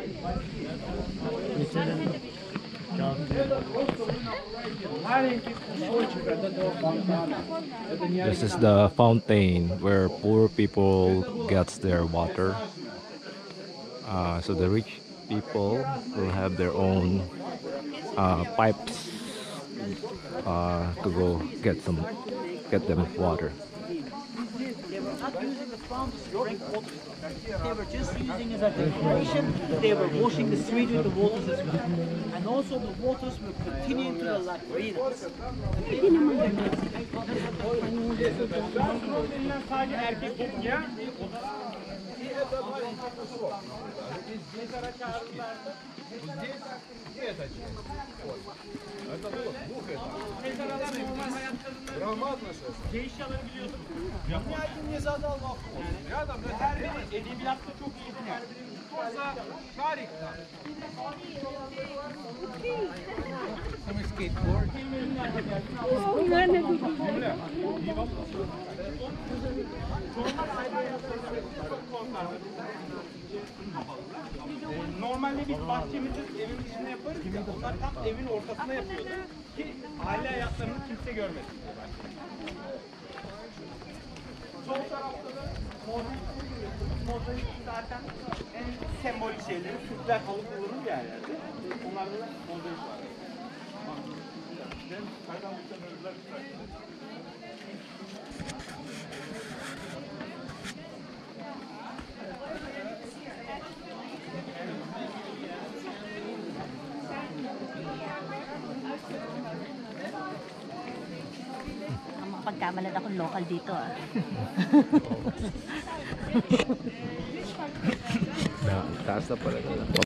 This is the fountain where poor people gets their water. So the rich people will have their own pipes to go get them water. They were not using the fountains to drink water. They were just using it as a decoration. They were washing the street with the waters as well. And also the waters were continuing to the latrinas. Edebiyatta çok iyidir yani. Koza, harika. Some skateboard. Normalde biz bahçemizi evin dışında yaparız ya, onlar tam evin ortasına yapıyordu ki aile hayatlarını kimse görmesin. Sol tarafta da mozaik zaten en sembolik şeyleri Türkler halı kullanır bir yerlerde. Onlarda da mozaik var. Pagkamalan akong local dito ah. Taas na pala.